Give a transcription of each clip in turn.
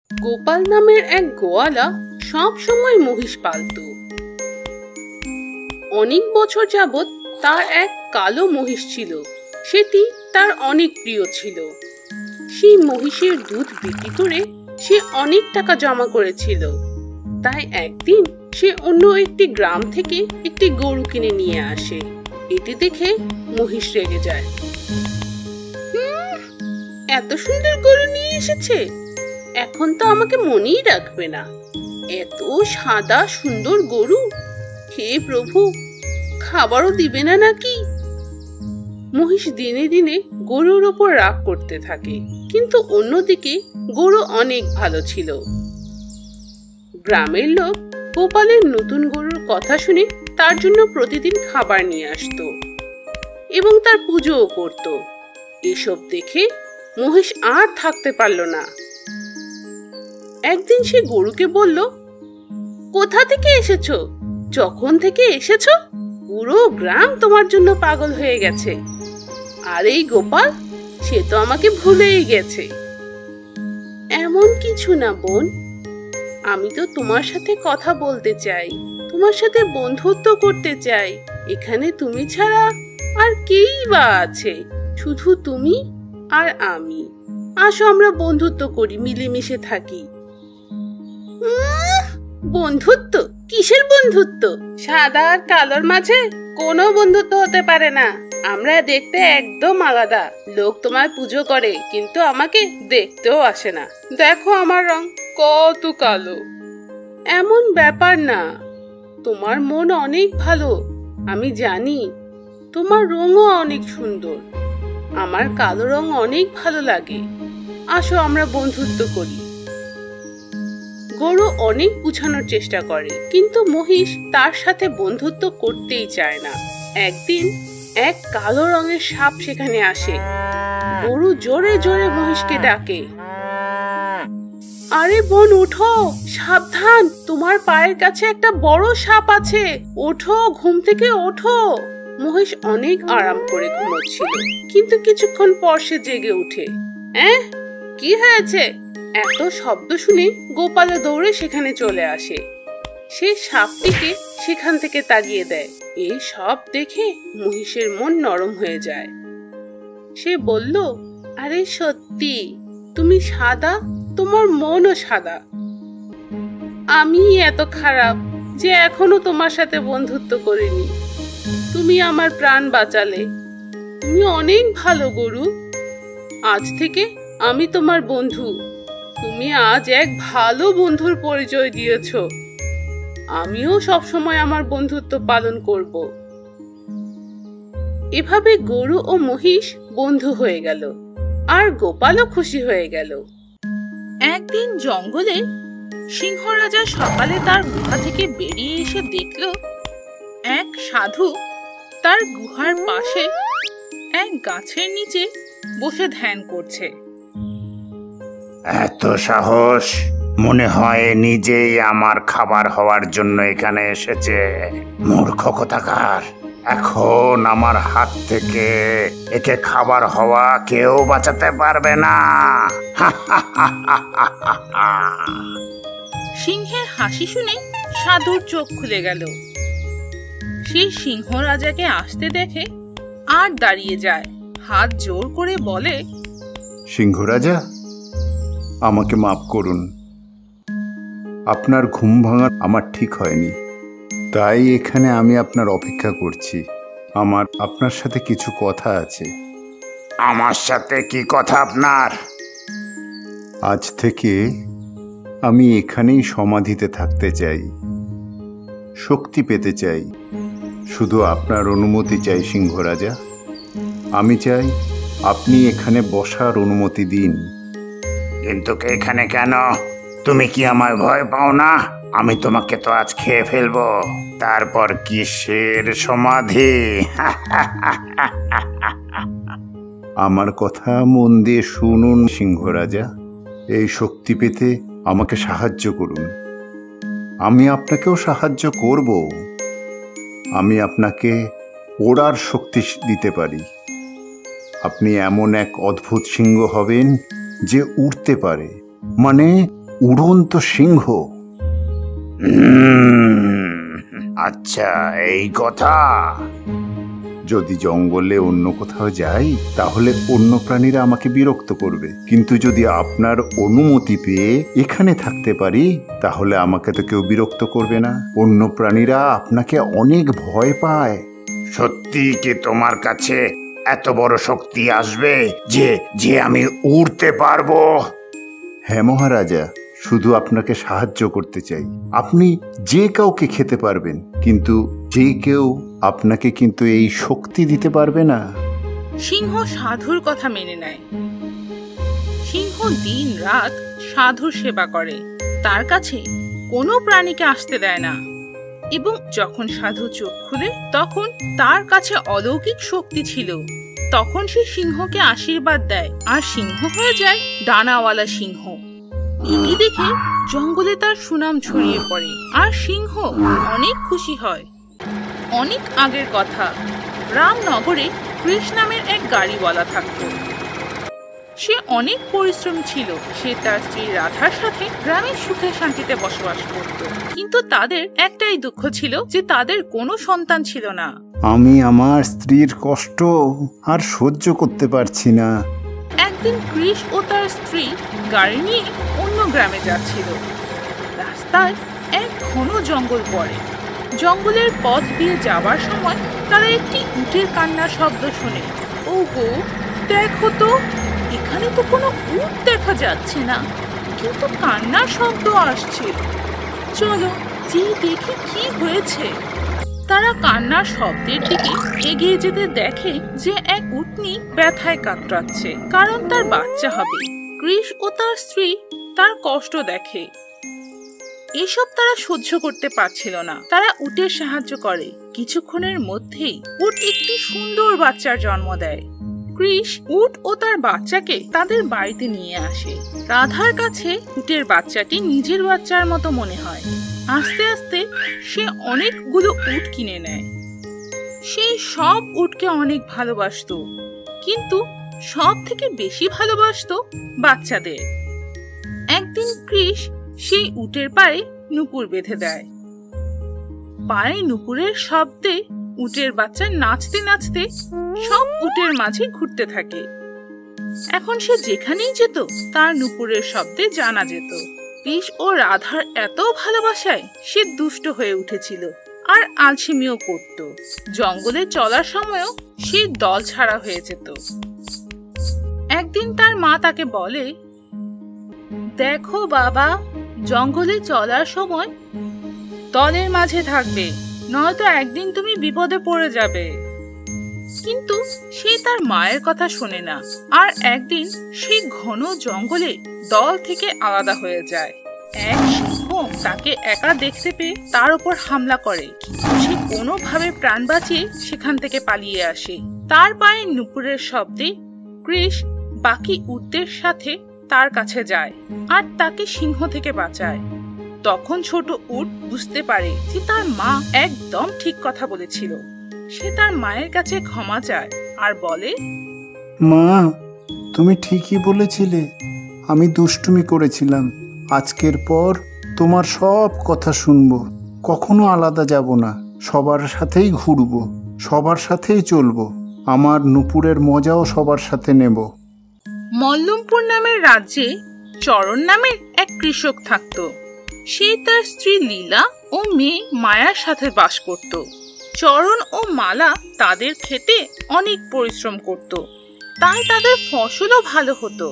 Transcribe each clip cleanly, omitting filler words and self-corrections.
গোপাল নামের এক গোয়ালা সব সময় মহিষ পালত। অনেক বছর যাবৎ তার এক কালো মহিষ ছিল, সেটি তার অনেক প্রিয় ছিল। সেই মহিষের দুধ বিক্রি করে সে অনেক টাকা জমা করেছিল। তাই একদিন সে অন্য একটি গ্রাম থেকে একটি গরু কিনে নিয়ে আসে। এটি দেখে মহিষ রেগে যায়। এত সুন্দর গরু নিয়ে এসেছে, এখন তো আমাকে মনেই রাখবে না। এত সাদা সুন্দর গরু, হে প্রভু, খাবারও দিবে না নাকি? মহিষ দিনে দিনে গরুর ওপর রাগ করতে থাকে, কিন্তু অন্যদিকে গরু অনেক ভালো ছিল। গ্রামের লোক গোপালের নতুন গরুর কথা শুনে তার জন্য প্রতিদিন খাবার নিয়ে আসতো এবং তার পুজোও করত। এসব দেখে মহিষ আর থাকতে পারল না। একদিন সে গরুকে বলল, কোথা থেকে এসেছো? যখন থেকে এসেছো পুরো গ্রাম তোমার জন্য পাগল হয়ে গেছে। আর এই গোপাল, সে তো আমাকে ভুলেই গেছে। এমন কিছু না বোন, আমি তো তোমার সাথে কথা বলতে চাই, তোমার সাথে বন্ধুত্ব করতে চাই। এখানে তুমি ছাড়া আর কেই বা আছে? শুধু তুমি আর আমি। আসো আমরা বন্ধুত্ব করি, মিলেমিশে থাকি। বন্ধুত্ব? কিসের বন্ধুত্ব? সাদা আর কালোর মাঝে কোনো বন্ধুত্ব হতে পারে না। আমরা দেখতে একদম আলাদা। লোক তোমায় পুজো করে, কিন্তু আমাকে দেখতেও আসে না। দেখো আমার রং কত কালো। এমন ব্যাপার না, তোমার মন অনেক ভালো, আমি জানি। তোমার রঙও অনেক সুন্দর। আমার কালো রং অনেক ভালো লাগে। আসো আমরা বন্ধুত্ব করি। গরু অনেক বুঝানোর চেষ্টা করে, কিন্তু মহিষ তার সাথে বন্ধুত্ব করতেই চায় না। একদিন এক কালো রঙের সাপ সেখানে আসে। গরু জোরে জোরে মহিষকে ডাকে, আরে বোন ওঠো, সাবধান, তোমার পায়ের কাছে একটা বড় সাপ আছে, ওঠো, ঘুম থেকে ওঠো। মহিষ অনেক আরাম করে ঘুমোচ্ছিল, কিন্তু কিছুক্ষণ পর সে জেগে উঠে। কি হয়েছে? এত শব্দ শুনে গোপাল দৌড়ে সেখানে চলে আসে। সে সাপটিকে সেখান থেকে তাড়িয়ে দেয়। এই সব দেখে মহিষের মন নরম হয়ে যায়। সে বলল, আরে সত্যি তুমি সাদা, তোমার মনও সাদা। আমি এত খারাপ যে এখনো তোমার সাথে বন্ধুত্ব করিনি। তুমি আমার প্রাণ বাঁচালে। তুমি অনেক ভালো গরু। আজ থেকে আমি তোমার বন্ধু। তুমি আজ এক ভালো বন্ধুর পরিচয় দিয়েছ। আমিও সবসময় আমার বন্ধুত্ব পালন করব। এভাবে গরু ও মহিষ বন্ধু হয়ে গেল, আর গোপালও খুশি হয়ে গেল। একদিন জঙ্গলে সিংহ রাজা সকালে তার গুহা থেকে বেরিয়ে এসে দেখল এক সাধু তার গুহার পাশে এক গাছের নিচে বসে ধ্যান করছে। এত সাহস! মনে হয় নিজেই আমার খাবার হওয়ার জন্য এখানে এসেছে। মূর্খ কোথাকার! এখন আমার হাত থেকে একে খাবার হওয়া কেউ বাঁচাতে পারবে না। সিংহের হাসি শুনে সাধুর চোখ খুলে গেল। সে সিংহ রাজাকে আসতে দেখে আর দাঁড়িয়ে যায়, হাত জোর করে বলে, সিংহ রাজা, আমাকে মাফ করুন। আপনার ঘুম ভাঙা আমার ঠিক হয়নি, তাই এখানে আমি আপনার অপেক্ষা করছি। আমার আপনার সাথে কিছু কথা আছে। আমার সাথে কি কথা আপনার? আজ থেকে আমি এখানেই সমাধিতে থাকতে চাই, শক্তি পেতে চাই। শুধু আপনার অনুমতি চাই সিংহ রাজা। আমি চাই আপনি এখানে বসার অনুমতি দিন। কিন্তু এখানে কেন? তুমি কি আমায় ভয় পাও না? আমি তোমাকে তো আজ খেয়ে ফেলবো। তারপর কিসের সমাধি? আমার কথা মন দিয়ে শুনুন সিংহ রাজা। এই শক্তি পেতে আমাকে সাহায্য করুন। আমি আপনাকেও সাহায্য করব। আমি আপনাকে ওড়ার শক্তি দিতে পারি। আপনি এমন এক অদ্ভুত সিংহ হবেন যে উড়তে পারে, মানে উড়ন্ত সিংহ। আচ্ছা, এই কথা। যদি জঙ্গলে অন্য কোথাও যাই তাহলে অন্য প্রাণীরা আমাকে বিরক্ত করবে, কিন্তু যদি আপনার অনুমতি পেয়ে এখানে থাকতে পারি তাহলে আমাকে তো কেউ বিরক্ত করবে না। অন্য প্রাণীরা আপনাকে অনেক ভয় পায়। সত্যি কি তোমার কাছে এত বড় শক্তি আসবে যে যে আমি উড়তে পারবো? হ্যাঁ মহারাজা, শুধু আপনাকে সাহায্য করতে চাই। আপনি যে কাউকে খেতে পারবেন, কিন্তু যে কেউ আপনাকে কিন্তু এই শক্তি দিতে পারবে না। সিংহ সাধুর কথা মেনে নেয়। সিংহ দিন রাত সাধুর সেবা করে, তার কাছে কোনো প্রাণীকে আসতে দেয় না। এবং যখন সাধু চোখ খুলে তখন তার কাছে অলৌকিক শক্তি ছিল। তখন সে সিংহকে আশীর্বাদ দেয় আর সিংহ হয়ে যায় ডানাওয়ালা সিংহ। এটি দেখে জঙ্গলে তার সুনাম ছড়িয়ে পড়ে আর সিংহ অনেক খুশি হয়। অনেক আগের কথা, রামনগরে কৃষ নামের এক গাড়িওয়ালা থাকত। সে অনেক পরিশ্রমী ছিল। সে তার স্ত্রী রাধার সাথে গ্রামে সুখে শান্তিতে বসবাস করত, কিন্তু তাদের একটাই দুঃখ ছিল যে তাদের কোনো সন্তান ছিল না। আমি আমার স্ত্রীর কষ্ট আর সহ্য করতে পারছি না। একদিন কৃষ ও তার স্ত্রী গাড়ি নিয়ে অন্য গ্রামে যাচ্ছিল। রাস্তায় এক ঘন জঙ্গল পড়ে। জঙ্গলের পথ দিয়ে যাবার সময় তারা একটি উটের কান্নার শব্দ শোনে। ওগো, দেখো তো, এখানে তো কোনো উট দেখা যাচ্ছে না, কিন্তু কান্নার শব্দ আসছে। চলো যে দেখি কি হয়েছে। তারা কান্নার শব্দের দিকে এগিয়ে যেতে দেখে যে এক উটনি ব্যথায় কাতরাচ্ছে, কারণ তার বাচ্চা হবে। কৃষ ও তার স্ত্রী তার কষ্ট দেখে। এসব তারা সহ্য করতে পারছিল না। তারা উটের সাহায্য করে। কিছুক্ষণের মধ্যেই উট একটি সুন্দর বাচ্চার জন্ম দেয়। কৃষ উট ও তার বাচ্চাকে তাদের বাড়িতে নিয়ে আসে। রাধার কাছে উটের বাচ্চাটি নিজের বাচ্চার মতো মনে হয়। আস্তে আস্তে সে অনেকগুলো উট কিনে নেয়। সে সব উটকে অনেক ভালোবাসতো, কিন্তু সব থেকে বেশি ভালোবাসতো বাচ্চাদের। একদিন কৃষ সেই উটের পায়ে নুপুর বেঁধে দেয়। পায়ে নুপুরের শব্দে উটের বাচ্চা নাচতে নাচতে সব উটের মাঝে ঘুরতে থাকে। এখন সে যেখানেই যেত তার নুপুরের শব্দে জানা যেত। কৃষ ও রাধার এত ভালোবাসায় সে দুষ্ট হয়ে উঠেছিল আর আলসেমিও করত। জঙ্গলে চলার সময়ও সে দল ছাড়া হয়ে যেত। একদিন তার মা তাকে বলে, দেখো বাবা, জঙ্গলে চলার সময় দলের মাঝে থাকবে, নয়তো একদিন তুমি বিপদে পড়ে যাবে। কিন্তু সে তার মায়ের কথা শোনে না, আর একদিন সে ঘন জঙ্গলে দল থেকে আলাদা হয়ে যায়। এক সিংহ তাকে একা দেখতে পেয়ে তার উপর হামলা করে, কিন্তু সে কোনোভাবে প্রাণ বাঁচিয়ে সেখান থেকে পালিয়ে আসে। তার পায়ে নুপুরের শব্দে কৃষ বাকি উটদের সাথে তার কাছে যায় আর তাকে সিংহ থেকে বাঁচায়। তখন ছোট উট বুঝতে পারে যে তার মা একদম ঠিক কথা বলেছিল। সে তার মায়ের কাছে ক্ষমা চায় আর বলে, মা, তুমি ঠিকই বলেছিলে, আমি দুষ্টুমি করেছিলাম। আজকের পর তোমার সব কথা শুনবো, কখনো আলাদা যাব না, সবার সাথেই ঘুরবো, সবার সাথেই চলবো, আমার নুপুরের মজাও সবার সাথে নেব। মল্লমপুর নামের রাজ্যে চরণ নামের এক কৃষক থাকত। সে তার স্ত্রী লীলা ও মেয়ে মায়ার সাথে বাস করত। চরণ ও মালা তাদের খেতে অনেক পরিশ্রম করত, তাই তাদের ফসলও ভালো হতো।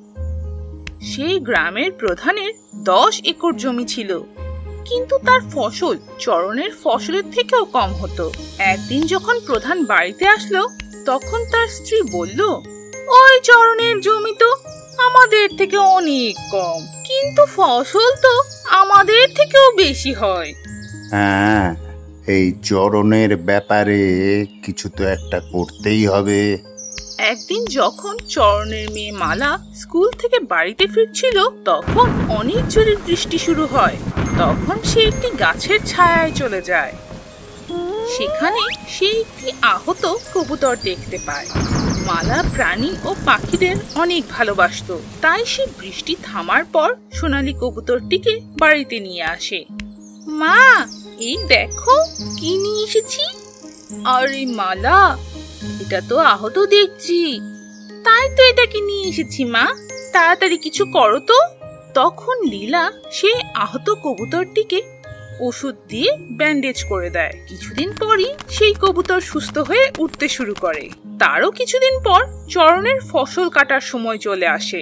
সেই গ্রামের প্রধানের 10 একর জমি ছিল, কিন্তু তার ফসল চরণের ফসলের থেকেও কম হতো। একদিন যখন প্রধান বাড়িতে আসলো, তখন তার স্ত্রী বলল, ওই চরণের জমি তো আমাদের থেকে অনেক কম, কিন্তু ফসল তো আমাদের থেকেও বেশি হয়। হ্যাঁ, এই চরণের ব্যাপারে কিছু তো একটা করতেই হবে। একদিন যখন চরণের মেয়ে মালা স্কুল থেকে বাড়িতে ফিরছিল, তখন অনেক জোরে বৃষ্টি শুরু হয়। তখন সে একটি গাছের ছায়ায় চলে যায়। সেখানে সে একটি আহত কবুতর দেখতে পায়। মালা প্রাণী ও পাখিদের অনেক ভালোবাসতো, তাই সে বৃষ্টি থামার পর সোনালী কবুতরটিকে বাড়িতে নিয়ে আসে। মা, এই দেখো কি নিয়ে এসেছি। আরে মালা, এটা তো আহত দেখছি। তাই তো এটাকে নিয়ে এসেছি মা, তাড়াতাড়ি কিছু করো তো। তখন লীলা সে আহত কবুতরটিকে ওষুধ দিয়ে ব্যান্ডেজ করে দেয়। কিছুদিন পরই সেই কবুতর সুস্থ হয়ে উঠতে শুরু করে। তারও কিছুদিন পর চরণের ফসল কাটার সময় চলে আসে।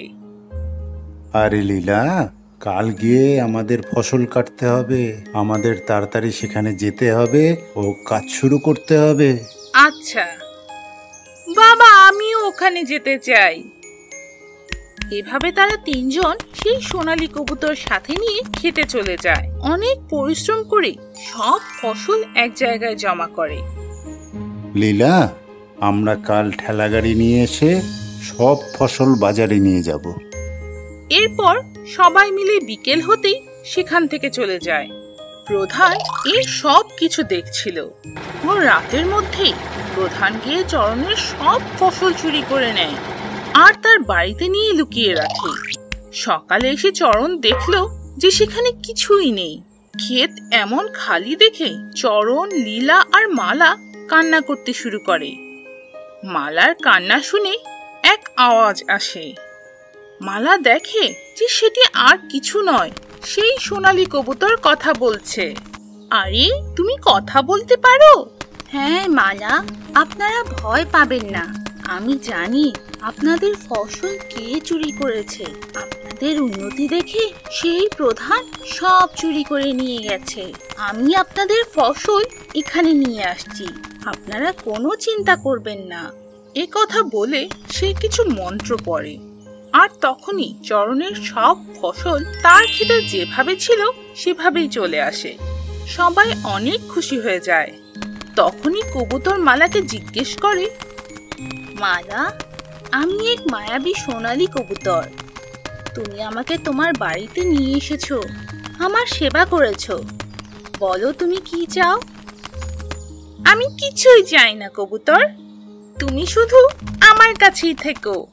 আরে লীলা, কাল গিয়ে আমাদের ফসল কাটতে হবে, আমাদের তাড়াতাড়ি সেখানে যেতে হবে ও কাজ শুরু করতে হবে। আচ্ছা বাবা, আমিও ওখানে যেতে চাই। এভাবে তারা তিনজন সেই সোনালী কবুতর সাথে নিয়ে খেতে চলে যায়। অনেক পরিশ্রম করে সব ফসল এক জায়গায় জমা করে। লীলা, আমরা কাল ঠেলাগাড়ি নিয়ে এসে সব ফসল বাজারে নিয়ে যাব। এরপর সবাই মিলে বিকেল হতেই সেখান থেকে চলে যায়। প্রধান এর সব কিছু দেখছিল। ও রাতের মধ্যেই প্রধান গিয়ে চরণের সব ফসল চুরি করে নেয় আর তার বাড়িতে নিয়ে লুকিয়ে রাখে। সকালে এসে চরণ দেখলো যে সেখানে কিছুই নেই। ক্ষেত এমন খালি দেখে চরণ, লীলা আর মালা কান্না করতে শুরু করে। মালার কান্না শুনে এক আওয়াজ আসে। মালা দেখে যে সেটি আর কিছু নয়, সেই সোনালী কবুতর কথা বলছে। আরে, তুমি কথা বলতে পারো? হ্যাঁ মালা, আপনারা ভয় পাবেন না। আমি জানি আপনাদের ফসল কে চুরি করেছে। আপনাদের উন্নতি দেখে সেই প্রধান সব চুরি করে নিয়ে গেছে। আমি আপনাদের ফসল এখানে নিয়ে আসছি, আপনারা কোনো চিন্তা করবেন না। এ কথা বলে সে কিছু মন্ত্র পড়ে আর তখনই চরণের সব ফসল তার ক্ষেতে যেভাবে ছিল সেভাবেই চলে আসে। সবাই অনেক খুশি হয়ে যায়। তখনই কবুতর মালাকে জিজ্ঞেস করে, মালা, আমি এক মায়াবী সোনালী কবুতর। তুমি আমাকে তোমার বাড়িতে নিয়ে এসেছো, আমার সেবা করেছো। বলো তুমি কি চাও? আমি কিছুই চাই না কবুতর, তুমি শুধু আমার কাছেই থেকো।